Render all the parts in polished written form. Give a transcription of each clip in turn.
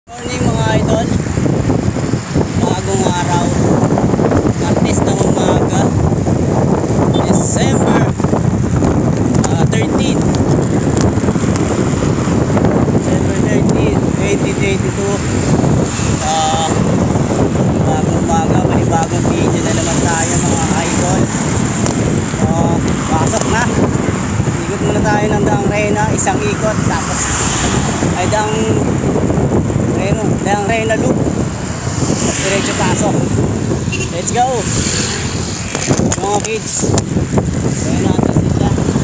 Morning mga idol, bagong araw, Martes ng umaga, December 13, December 13, 2022. Bagong umaga, may bagong video na naman tayo mga idol. Pasok na, ikot muna tayo ng Daang Reyna, isang ikot, tapos ay Daang Reyna loop, diretso pasok. Let's go mga kids. Gawin natin sila.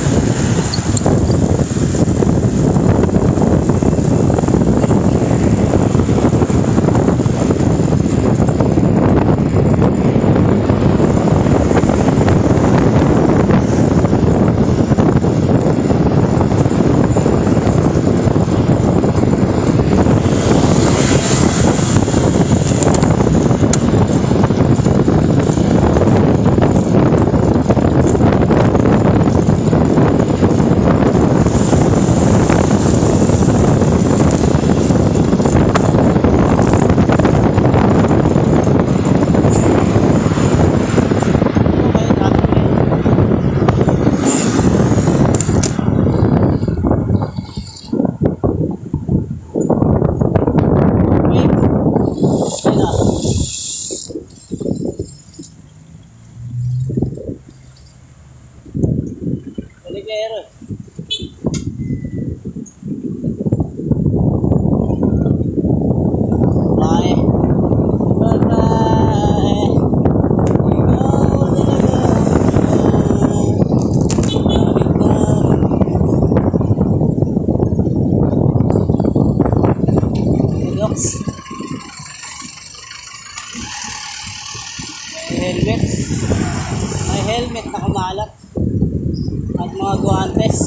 May helmet na kumalat at mga guantes.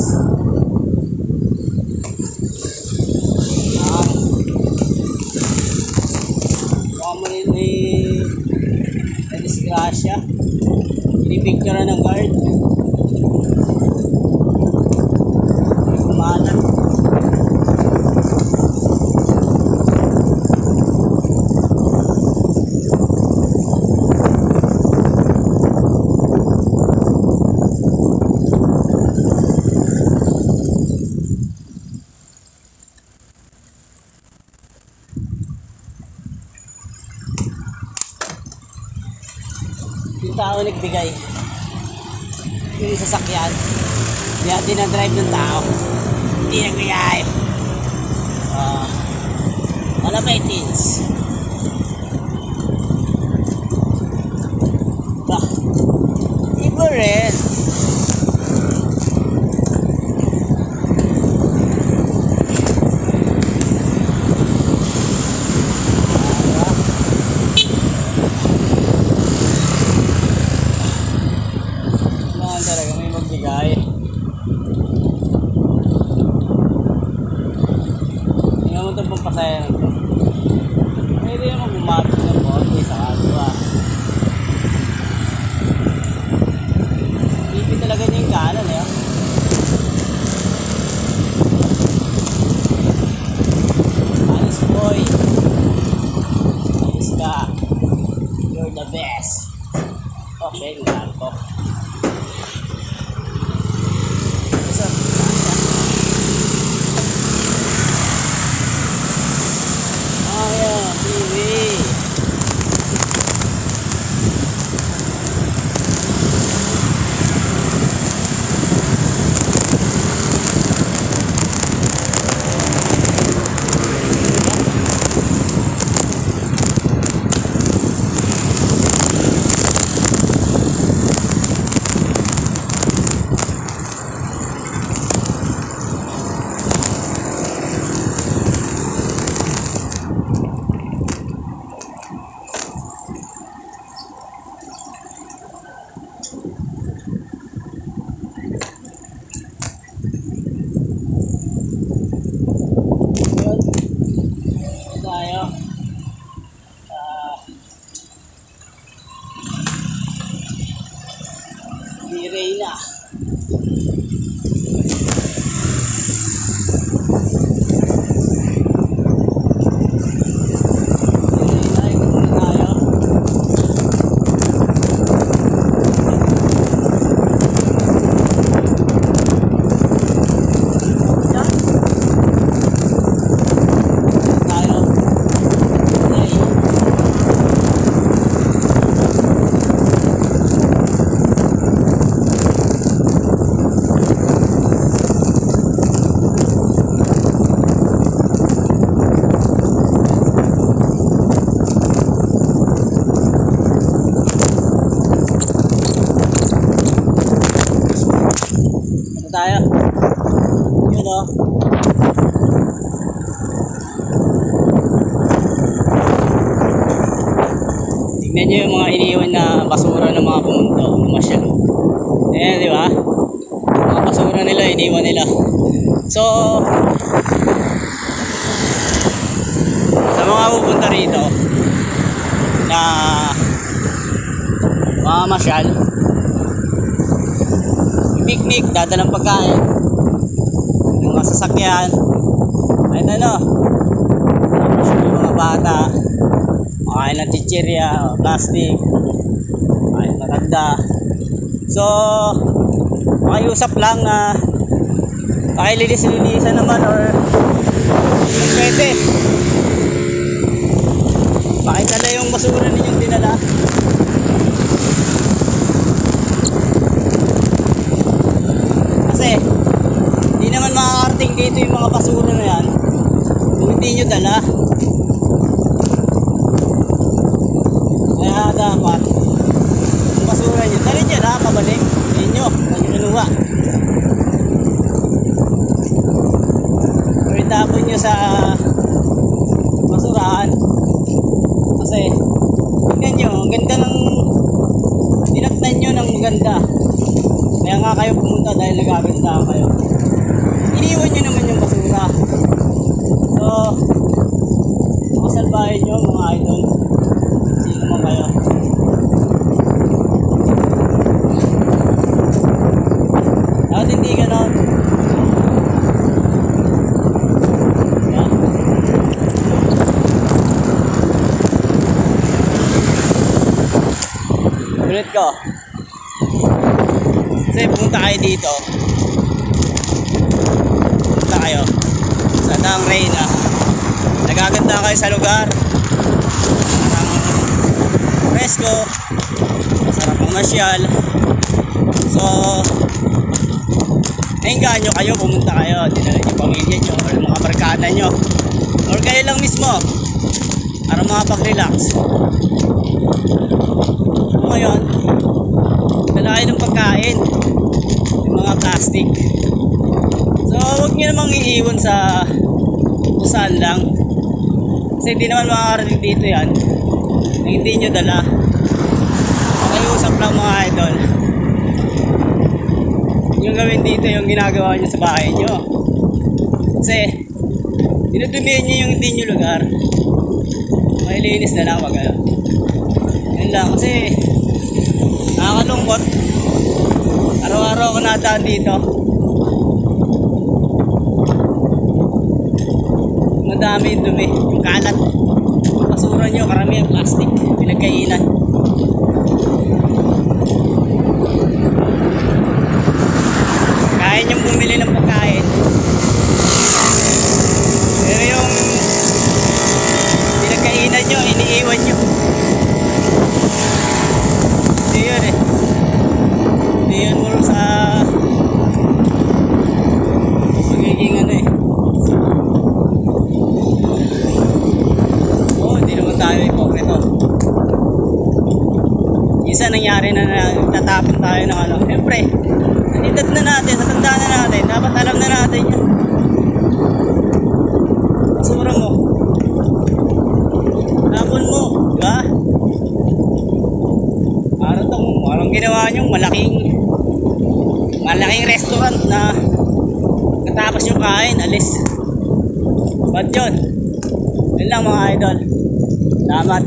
Baka mo rin na disgrasya, pinipicture ng guard, kumalat. Yung tao nagbigay, yung sasakyan, hindi natin na-drive ng tao, hindi nagbigay. Malapitins. Iba rin. Talaga may magbigay. Tingnan mo itong pampasaya nito. Pwede naman bumati ng bote sa kadwa. Pipi talaga niya yung kanan eh. Alis boy, alis ka, you're the best. Okay, nalko. Tignan nyo yung mga iniwan na basura ng mga pumunto na masyal. Ayan, di ba? Mga basura nila, iniwan nila. So, sa mga pupunta rito na mga masyal, picnic, dadalang pagkain, yung mga sasakyan, ay ano, yung mga bata, makain ng chichirya, plastic, makain ng matanda. So, makiusap lang na pakilinis-linisan naman or pwede. Pakitala yung basura ninyong dinala. Kasi, hindi naman makakarating dito yung mga basura na yan kung hindi nyo dala. Kaya dapat yung basura nyo, dali nyo na, pabalik. Hindi nyo kinuha. Or itapon nyo sa basurahan. Kasi, tingnan nyo, ang ganda ng tinatnan nyo ng maganda. Kaya nga kayo pumunta dahil nagaganda kayo. Iniwan nyo naman yung basura. So, makasalbahin nyo mga idol. Sino man kayo. Dapat hindi ganon. Yan. Ulit ko. Kasi pumunta kayo dito. Pumunta kayo sa Daang Reyna. Nagaganda kayo sa lugar. Parang presko. Masarap mamasyal. So, nainggaan nyo kayo, pumunta kayo. Dinala nyo pamilya nyo or mga barkada nyo. Or kayo lang mismo. Para makapag-relax. So, ngayon, dala kayo ng pagkain. Yung mga plastic. So, huwag nyo namang iiwan sa kung saan lang. Kasi hindi naman makakarating dito yan na hindi nyo dala. Makiusap lang mga idol. Yung gawin dito yung ginagawa nyo sa bahay nyo. Kasi dinudumihan nyo yung hindi nyo lugar. Mailinis na lang wag kayo. Yun lang kasi nakakalungkot. Araw-araw ako nadaan dito. Madami yung dumi, yung kalat. Yung basura nyo, karamihan plastic, pinagkainan. Kaya nyong bumili ng pagkain. Pero yung pinagkainan nyo, iniiwan nyo. Hindi yun eh. Hindi yun mo sa magiging ano eh. Hindi naman tayo ipokrito. Isa nangyari na tatapon tayo ng ano. Siyempre, edad na natin, sa tanda na natin, dapat alam na natin yan. Basura mo. Tapon mo, diba? Parang ginawa nyo, malaking restaurant na katapos yung kain, alis. Ba't yun? Yun lang mga idol. Salamat.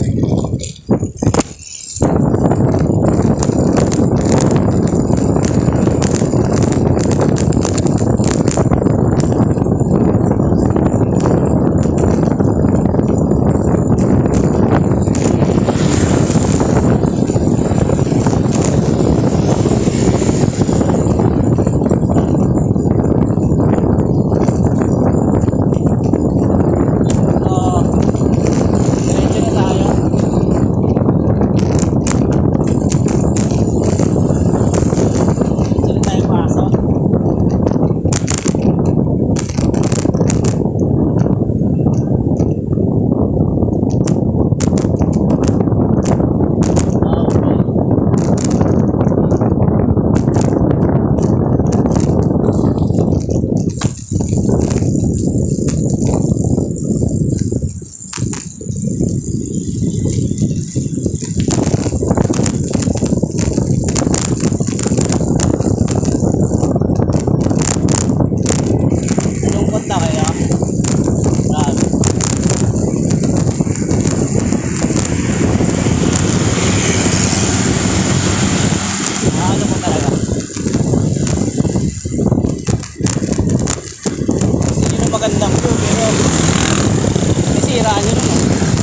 nyo naman.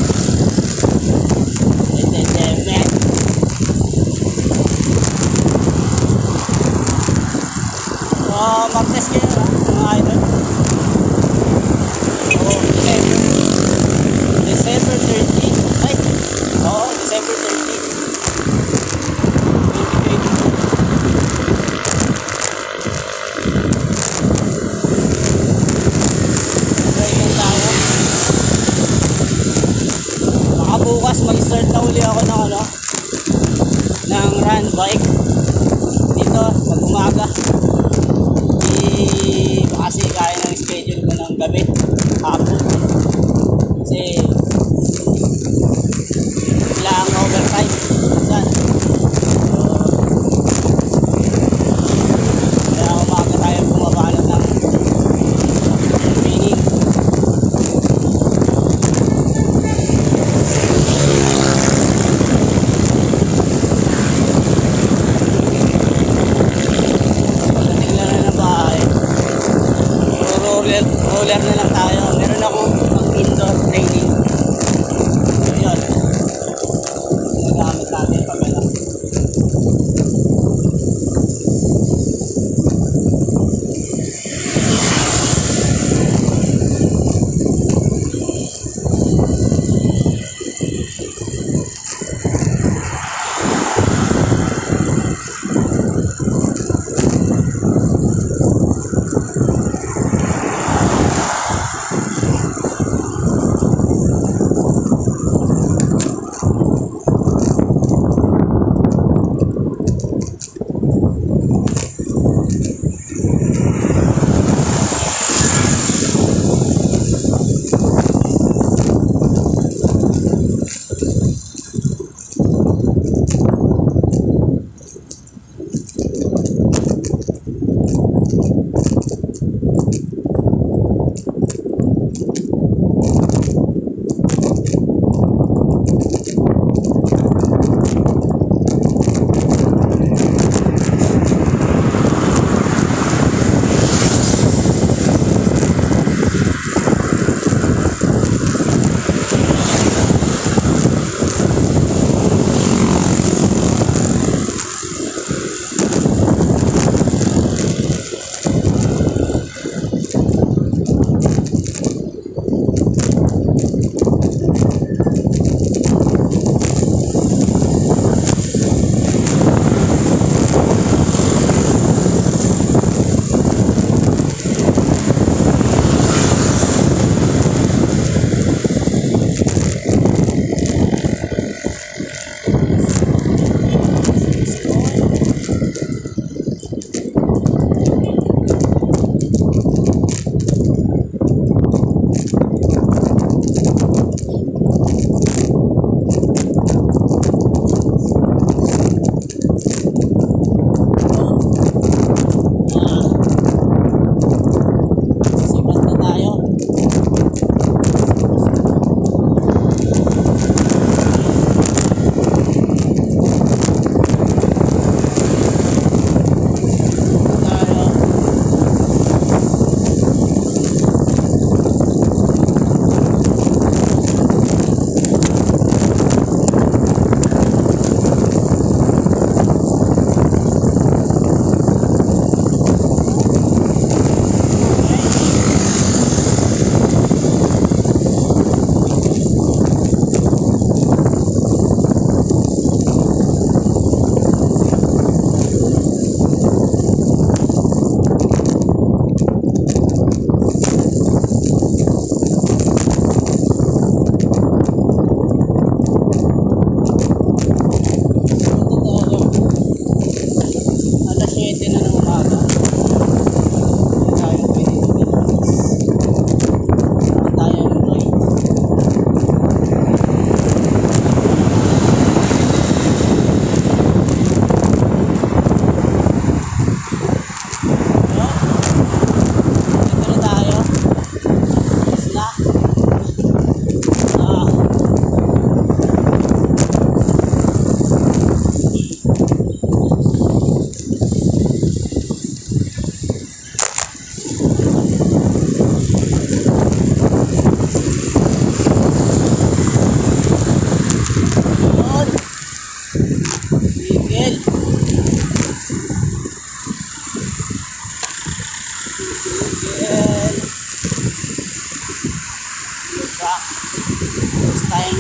So, mag-test kayo ha, mga idol. So, December 30. Ay, oo, December 30. 2022. Try lang tayo. Baka bukas mag-start na uli ako ng ano, ng run bike dito pag umaga. Kasi kaya ng schedule ko ng gabi, hapon. Kasi kailangan overtime. Saan? So, kaya umaga tayo bumabalot ng training. Pagdating na ng bahay, roller na lang tayo. Meron akong indoor training. So yun, nagamit natin pag ano.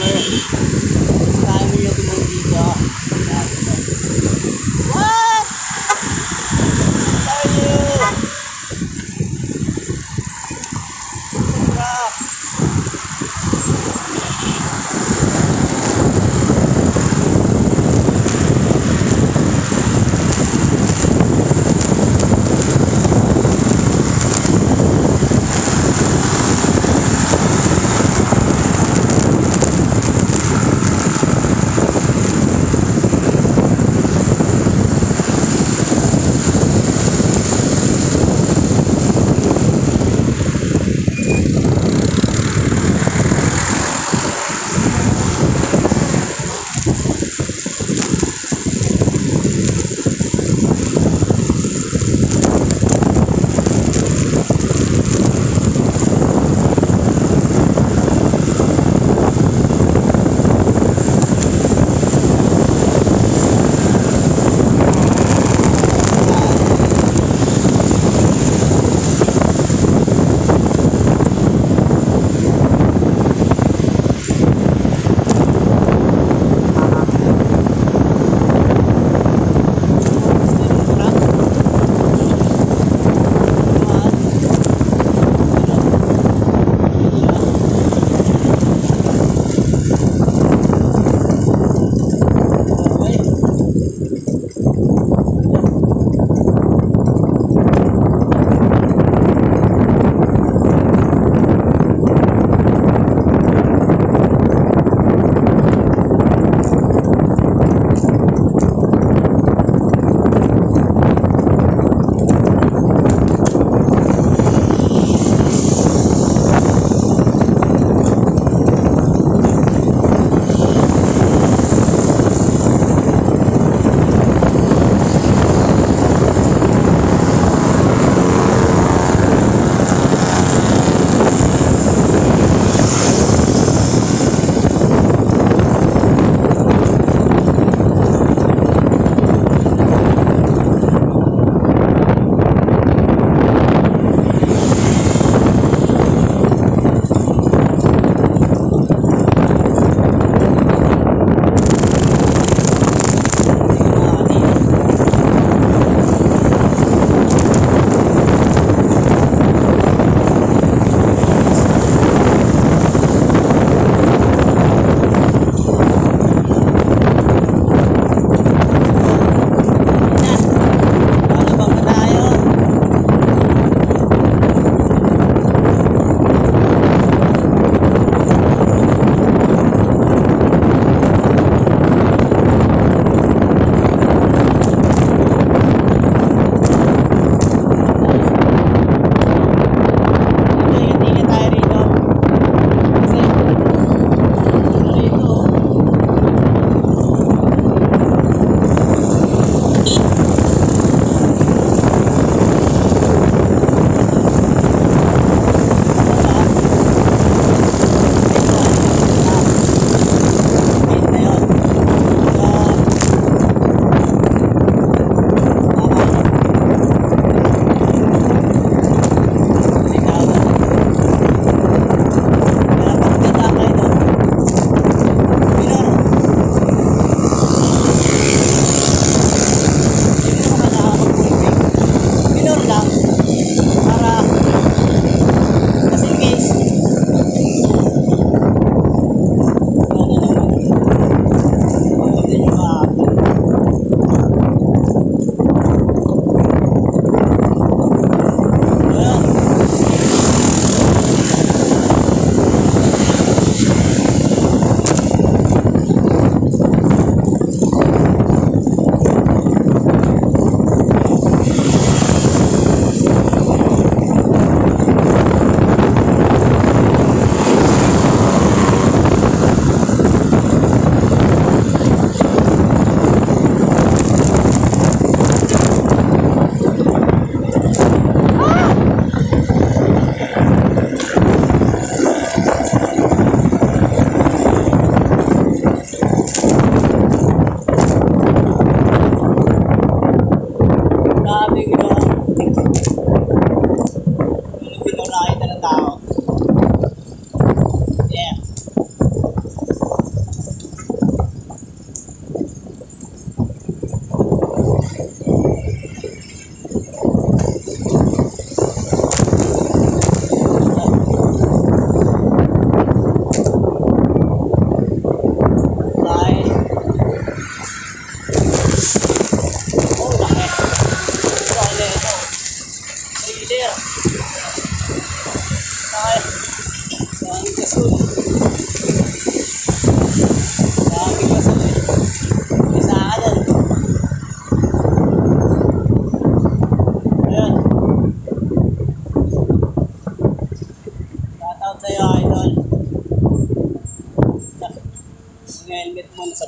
Saan mo yung tumong dito? What? How are you?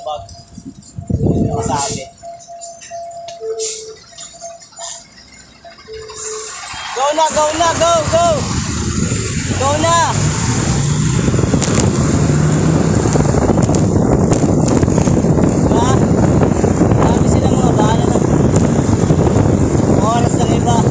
bag. Yung nakasabi. Go na, go na, go, go! Go na! Diba? Marami silang mga bahala ng oras ng iba.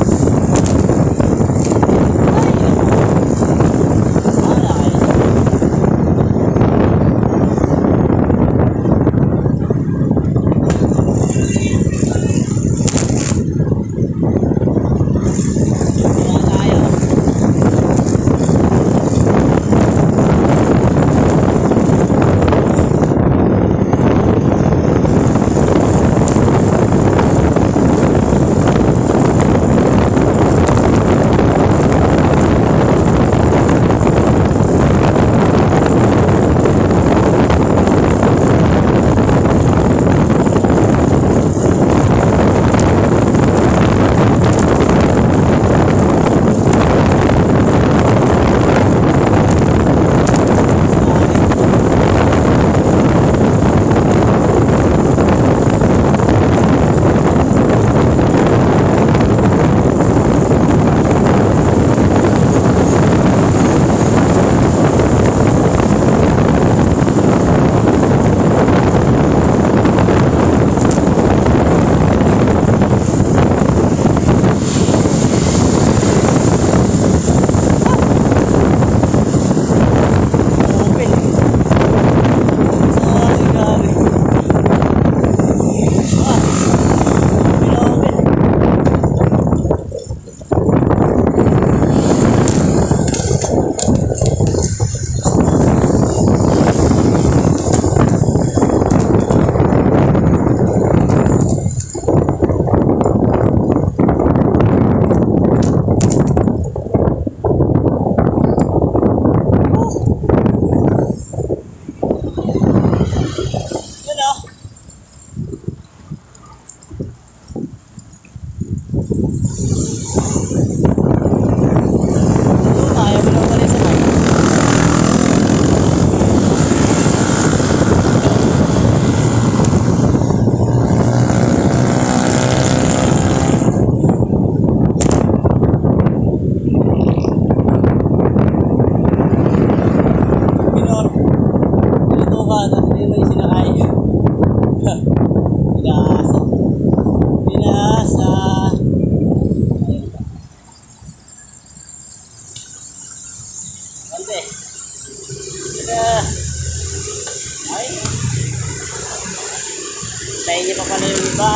Tayo niyo pa pala yung iba.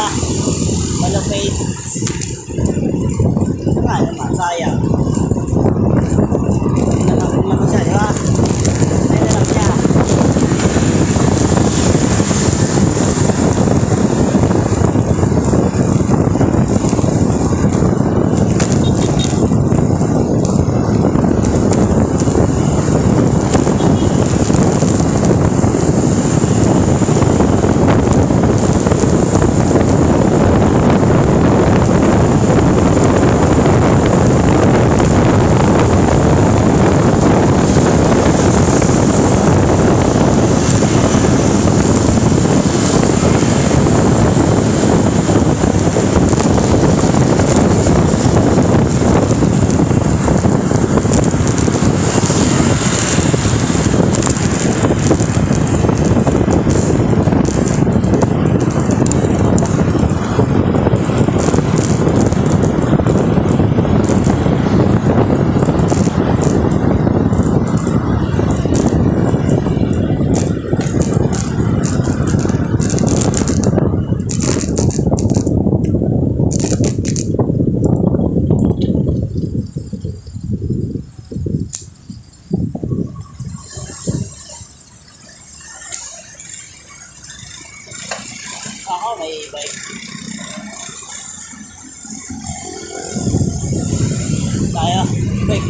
Malupit. Saka naman, sayang. Nalapit naman siya, di ba? Tayo na lang siya. Ako may bike. Tayo, bike.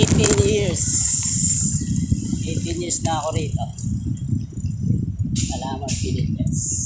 years. 18 years na ako rito. Salamat, Pilipinas.